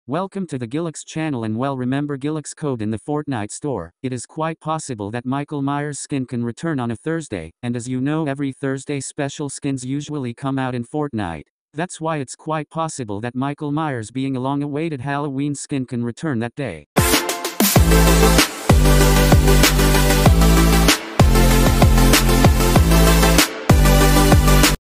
Welcome to the Gilix channel, and well, remember Gilix code in the Fortnite store. It is quite possible that Michael Myers skin can return on a Thursday, and as you know, every Thursday special skins usually come out in Fortnite. That's why it's quite possible that Michael Myers being a long-awaited Halloween skin can return that day.